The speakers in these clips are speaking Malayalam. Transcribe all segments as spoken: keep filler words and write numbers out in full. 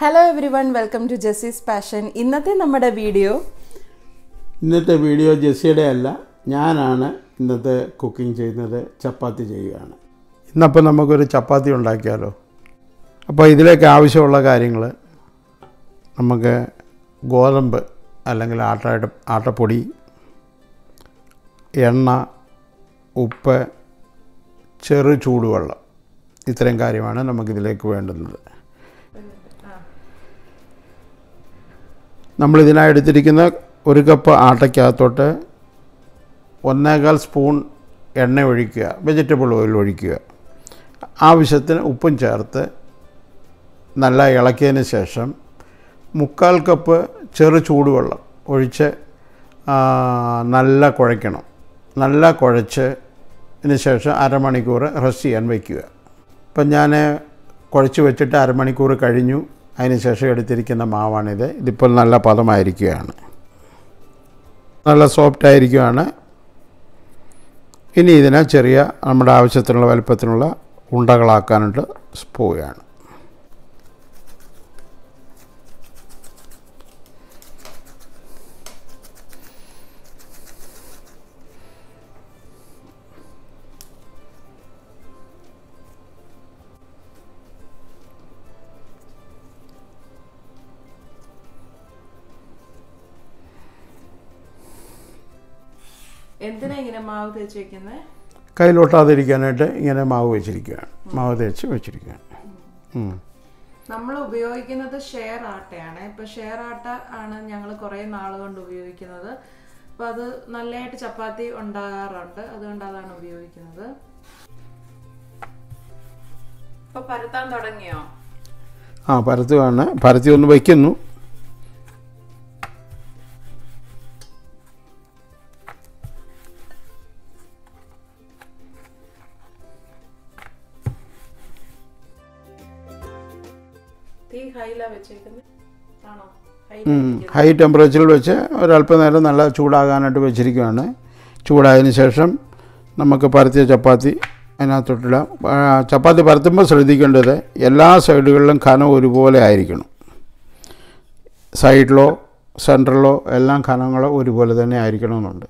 Hello everyone, welcome to Jesse's Passion. ഇന്നത്തെ നമ്മുടെ വീഡിയോ ഇന്നത്തെ വീഡിയോ ജെസ്സിയുടെ അല്ല, ഞാനാണ് ഇന്നത്തെ കുക്കിംഗ് ചെയ്യുന്നത്. ചപ്പാത്തി ചെയ്യുകയാണ്. ഇന്നപ്പോൾ നമുക്കൊരു ചപ്പാത്തി ഉണ്ടാക്കിയാലോ. അപ്പോൾ ഇതിലേക്ക് ആവശ്യമുള്ള കാര്യങ്ങൾ, നമുക്ക് ഗോതമ്പ് അല്ലെങ്കിൽ ആട്ട ആട്ടപ്പൊടി, എണ്ണ, ഉപ്പ്, ചെറു ചൂടുവെള്ളം, ഇത്രയും കാര്യമാണ് നമുക്കിതിലേക്ക് വേണ്ടുന്നത്. നമ്മളിതിനായി എടുത്തിരിക്കുന്ന ഒരു കപ്പ് ആട്ടയ്ക്കകത്തോട്ട് ഒന്നേകാൽ സ്പൂൺ എണ്ണ ഒഴിക്കുക, വെജിറ്റബിൾ ഓയിൽ ഒഴിക്കുക. ആവശ്യത്തിന് ഉപ്പും ചേർത്ത് നല്ല ഇളക്കിയതിന് ശേഷം മുക്കാൽ കപ്പ് ചെറു ചൂടുവെള്ളം ഒഴിച്ച് നല്ല കുഴയ്ക്കണം. നല്ല കുഴച്ച് ഇതിന് ശേഷം അരമണിക്കൂർ റെസ്റ്റ് ചെയ്യാൻ വയ്ക്കുക. ഇപ്പം ഞാൻ കുഴച്ച് വെച്ചിട്ട് അരമണിക്കൂർ കഴിഞ്ഞു. അതിന് ശേഷം എടുത്തിരിക്കുന്ന മാവാണിത്. ഇതിപ്പോൾ നല്ല പദമായിരിക്കുകയാണ്, നല്ല സോഫ്റ്റ് ആയിരിക്കുകയാണ്. ഇനി ഇതിനെ ചെറിയ നമ്മുടെ ആവശ്യത്തിനുള്ള വലുപ്പത്തിനുള്ള ഉണ്ടകളാക്കാനായിട്ട് പോവുകയാണ്. എന്തിനാ ഇങ്ങനെ മാവ് തേച്ച് വെക്കുന്നത്? കയ്യിലൊട്ടാതിരിക്കാനായിട്ട് ഇങ്ങനെ മാവ് വെച്ചിരിക്കുകയാണ്, മാവ് തേച്ച് വെച്ചിരിക്കുകയാണ്. നമ്മൾ ഉപയോഗിക്കുന്നത് ഷെയർ ആട്ടയാണ്. ഇപ്പം ഷെയർ ആട്ട ആണ് ഞങ്ങൾ കുറേ നാൾ കൊണ്ട് ഉപയോഗിക്കുന്നത്. അപ്പം അത് നല്ലതായിട്ട് ചപ്പാത്തി ഉണ്ടാകാറുണ്ട്, അതുകൊണ്ട് അതാണ് ഉപയോഗിക്കുന്നത്. ഇപ്പം പരത്താൻ തുടങ്ങിയോ? ആ, പരത്തുകയാണ്. പരത്തി ഒന്ന് വയ്ക്കുന്നു. ഹൈ ടെമ്പറേച്ചറിൽ വെച്ച് ഒരല്പം നേരം നല്ല ചൂടാകാനായിട്ട് വെച്ചിരിക്കുകയാണ്. ചൂടായതിന് ശേഷം നമുക്ക് പരത്തിയ ചപ്പാത്തി അതിനകത്തോട്ടിടാം. ചപ്പാത്തി പരത്തുമ്പോൾ ശ്രദ്ധിക്കേണ്ടത് എല്ലാ സൈഡുകളിലും കനം ഒരുപോലെ ആയിരിക്കണം. സൈഡിലോ സെൻറ്ററിലോ എല്ലാം കനങ്ങളോ ഒരുപോലെ തന്നെ ആയിരിക്കണമെന്നുണ്ട്.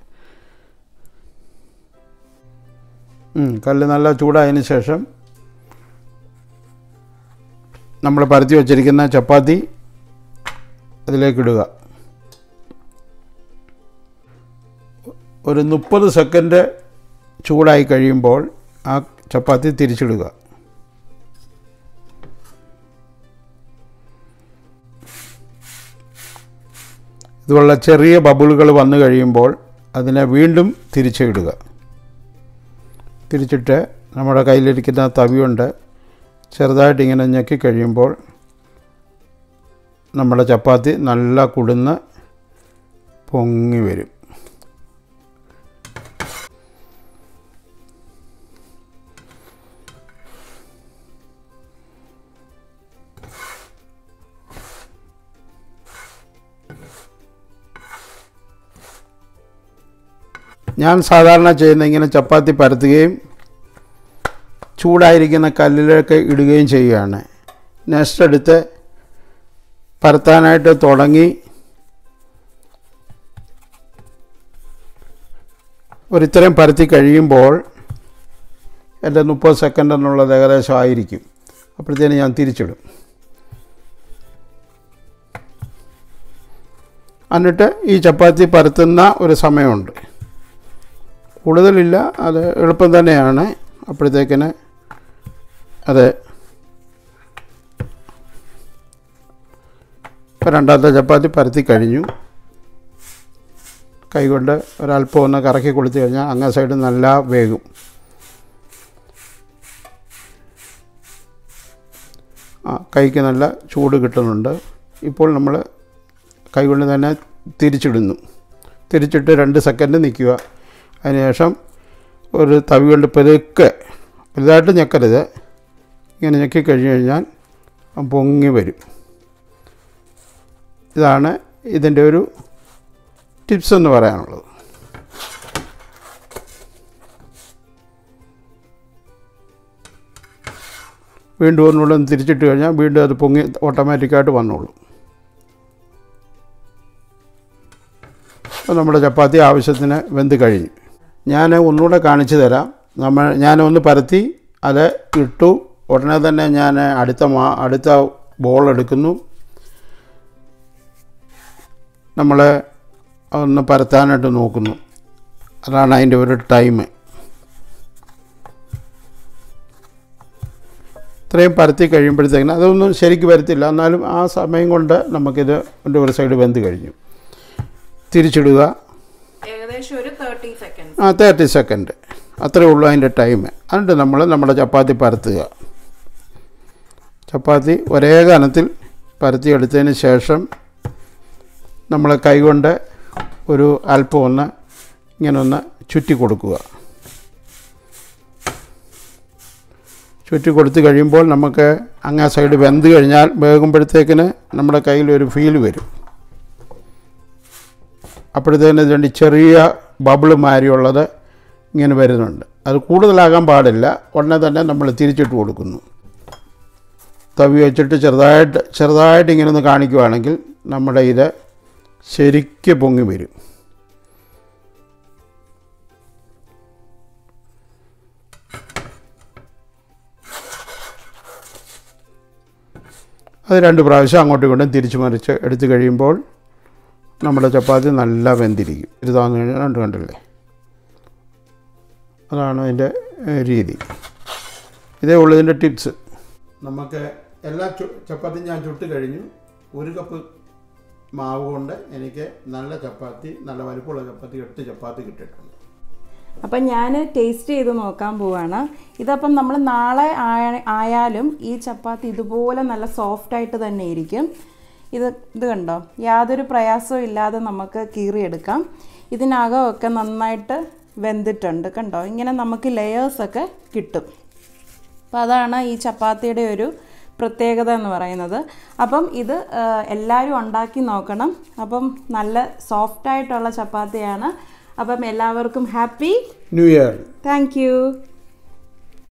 കല്ല് നല്ല ചൂടായതിന് ശേഷം നമ്മൾ പരത്തി വച്ചിരിക്കുന്ന ചപ്പാത്തി അതിലേക്കിടുക. ഒരു മുപ്പത് സെക്കൻഡ് ചൂടായി കഴിയുമ്പോൾ ആ ചപ്പാത്തി തിരിച്ചിടുക. ഇതുപോലുള്ള ചെറിയ ബബിളുകൾ വന്നു കഴിയുമ്പോൾ അതിനെ വീണ്ടും തിരിച്ചിടുക. തിരിച്ചിട്ട് നമ്മുടെ കയ്യിലിരിക്കുന്ന തവിയുണ്ട് ചെറുതായിട്ട് ഇങ്ങനെ ഞെക്കി കഴിയുമ്പോൾ നമ്മുടെ ചപ്പാത്തി നല്ല കുടുന്ന് പൊങ്ങി വരും. ഞാൻ സാധാരണ ചെയ്യുന്ന ഇങ്ങനെ ചപ്പാത്തി പരത്തുകയും ചൂടായിരിക്കുന്ന കല്ലിലേക്ക് ഇടുകയും ചെയ്യുകയാണ്. നെക്സ്റ്റ് എടുത്ത് പരത്താനായിട്ട് തുടങ്ങി ഒരിത്രയും പരത്തി കഴിയുമ്പോൾ എൻ്റെ മുപ്പത് സെക്കൻഡ് എന്നുള്ളത് ഏകദേശം ആയിരിക്കും. അപ്പോഴത്തേന് ഞാൻ തിരിച്ചിടും. എന്നിട്ട് ഈ ചപ്പാത്തി പരത്തുന്ന ഒരു സമയമുണ്ട്, കൂടുതലില്ല, അത് എളുപ്പം തന്നെയാണ്. അപ്പോഴത്തേക്കിന് അത് ഇപ്പോൾ രണ്ടാമത്തെ ചപ്പാത്തി പരത്തി കഴിഞ്ഞു. കൈകൊണ്ട് ഒരല്പം ഒന്ന് കറക്കി കൊടുത്തു കഴിഞ്ഞാൽ അങ്ങേ സൈഡ് നല്ല വേഗം. ആ കൈക്ക് നല്ല ചൂട് കിട്ടുന്നുണ്ട്. ഇപ്പോൾ നമ്മൾ കൈകൊണ്ട് തന്നെ തിരിച്ചിടുന്നു. തിരിച്ചിട്ട് രണ്ട് സെക്കൻഡ് നിൽക്കുക. അതിനുശേഷം ഒരു തവി കൊണ്ട് പെരുക്കെ, വലുതായിട്ട് ഞെക്കരുത്, ഇങ്ങനെ ഞെക്കി കഴിഞ്ഞ് കഴിഞ്ഞാൽ പൊങ്ങി വരും. ഇതാണ് ഇതിൻ്റെ ഒരു ടിപ്സ് എന്ന് പറയാനുള്ളത്. വീണ്ടും ഒന്നുകൂടെ ഒന്ന് തിരിച്ചിട്ട് കഴിഞ്ഞാൽ വീണ്ടും അത് പൊങ്ങി ഓട്ടോമാറ്റിക്കായിട്ട് വന്നോളും. അപ്പോൾ നമ്മുടെ ചപ്പാത്തി ആവശ്യത്തിന് വെന്ത് കഴിഞ്ഞു. ഞാൻ ഒന്നുകൂടെ കാണിച്ചു തരാം. നമ്മൾ ഞാനൊന്ന് പരത്തി അത് ഇട്ടു. ഉടനെ തന്നെ ഞാൻ അടുത്ത മാ അടുത്ത ബോൾ എടുക്കുന്നു. നമ്മൾ ഒന്ന് പരത്താനായിട്ട് നോക്കുന്നു. അതാണ് അതിൻ്റെ ഒരു ടൈം. ഇത്രയും പരത്തി കഴിയുമ്പോഴത്തേക്കിന് അതൊന്നും ശരിക്കും വരത്തില്ല, എന്നാലും ആ സമയം കൊണ്ട് നമുക്കിത് എൻ്റെ ഒരു സൈഡ് വെന്ത് കഴിഞ്ഞു. തിരിച്ചിടുക. ഏകദേശം ഒരു തേർട്ടി സെക്കൻഡ് ആ തേർട്ടി സെക്കൻഡ് അത്രയേ ഉള്ളൂ അതിൻ്റെ ടൈം. എന്നിട്ട് നമ്മൾ നമ്മുടെ ചപ്പാത്തി പരത്തുക. ചപ്പാത്തി ഒരേ കനത്തിൽ പരത്തിയെടുത്തതിന് ശേഷം നമ്മൾ കൈകൊണ്ട് ഒരു അല്പം ഒന്ന് ഇങ്ങനെ ഒന്ന് ചുറ്റി കൊടുക്കുക. ചുറ്റി കൊടുത്ത് കഴിയുമ്പോൾ നമുക്ക് അങ്ങേ സൈഡ് വെന്ത് കഴിഞ്ഞാൽ വേകുമ്പോഴത്തേക്കിന് നമ്മുടെ കയ്യിൽ ഒരു ഫീൽ വരും. അപ്പോഴത്തേക്കിന് രണ്ട് ചെറിയ ബബിൾ മാരിയുള്ളത് ഇങ്ങനെ വരുന്നുണ്ട്. അത് കൂടുതലാകാൻ പാടില്ല. ഉടനെ തന്നെ നമ്മൾ തിരിച്ചിട്ട് കൊടുക്കുന്നു. തവി വെച്ചിട്ട് ചെറുതായിട്ട് ചെറുതായിട്ട് ഇങ്ങനെ ഒന്ന് കാണിക്കുകയാണെങ്കിൽ നമ്മുടെ ഇത് ശരിക്ക് പൊങ്ങി വരും. അത് രണ്ട് പ്രാവശ്യം അങ്ങോട്ടും ഇങ്ങോട്ടും തിരിച്ചു മറിച്ച് എടുത്തു കഴിയുമ്പോൾ നമ്മുടെ ചപ്പാത്തി നല്ല വെന്തിരിക്കും. ഇത് താന്നു കഴിഞ്ഞാൽ രണ്ട് കണ്ടല്ലേ. അതാണ് അതിൻ്റെ രീതി. ഇതേ ഉള്ളൂ ഇതിൻ്റെ ടിപ്സ്. നമുക്ക് എല്ലാ ചപ്പാത്തി ഞാൻ ചുട്ട് കഴിഞ്ഞു. ഒരു കപ്പ് മാവ് കൊണ്ട് എനിക്ക് നല്ല ചപ്പാത്തി, നല്ല വലിപ്പമുള്ള ചപ്പാത്തി, എട്ട് ചപ്പാത്തി കിട്ടിയിട്ടുണ്ട്. അപ്പം ഞാൻ ടേസ്റ്റ് ചെയ്ത് നോക്കാൻ പോവാണ്. ഇതപ്പം നമ്മൾ നാളെ ആയാലും ഈ ചപ്പാത്തി ഇതുപോലെ നല്ല സോഫ്റ്റായിട്ട് തന്നെ ഇരിക്കും. ഇത് ഇത് കണ്ടോ, യാതൊരു പ്രയാസവും ഇല്ലാതെ നമുക്ക് കീറിയെടുക്കാം. ഇതിനകമൊക്കെ നന്നായിട്ട് വെന്തിട്ടുണ്ട് കണ്ടോ. ഇങ്ങനെ നമുക്ക് ലെയേഴ്സൊക്കെ കിട്ടും. അപ്പം അതാണ് ഈ ചപ്പാത്തിയുടെ ഒരു പ്രത്യേകത എന്ന് പറയുന്നത്. അപ്പം ഇത് എല്ലാവരും ഉണ്ടാക്കി നോക്കണം. അപ്പം നല്ല സോഫ്റ്റായിട്ടുള്ള ചപ്പാത്തിയാണ്. അപ്പം എല്ലാവർക്കും happy new year. Thank U.